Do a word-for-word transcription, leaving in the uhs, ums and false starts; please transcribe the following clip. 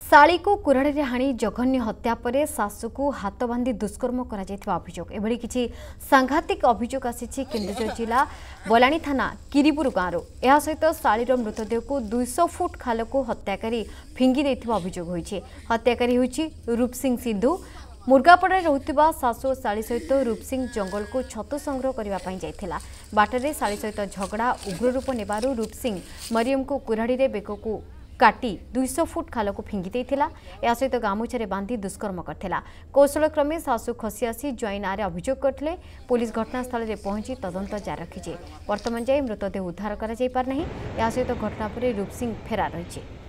शाली को कुराड़े हाणी जघन्य हत्या पर शाशु को हाथ बांधी दुष्कर्म अभियोग एभली किसी सांघातिक अभियोग आसी केन्दुझर जिला बलाणी थाना किरीपुर गांव यह सहित शालीर मृतदेह को दुईश फुट खाल को हत्याकारी फिंगी अभियोग होइछि। हत्याकारी होइछि रूपसिंह सिद्धू। मुर्गापड़ा रोकथिबा शाशु और शाली सहित रूपसिंह जंगल को छतु संग्रह करने जाइथिला। बाटरे शाली सहित झगड़ा उग्र रूप नेबारु रूपसिंह मरियम को कुराड़ी रे बेक को काटी दुईश फुट खाल को फिंगी देइथिला। या सहित गामुछारे बांधी दुष्कर्म करथिला। कौशल क्रमे शाशु खसी आसी ज्वाई नारे अभियोग करथिले। पुलिस घटनास्थल में पहुंची तदंत जारी रखिछि। वर्तमान जाए मृतदेह उद्धार करा जाई पार नहीं। या सहित घटना पर रूपसिंह फेरार रहिछि।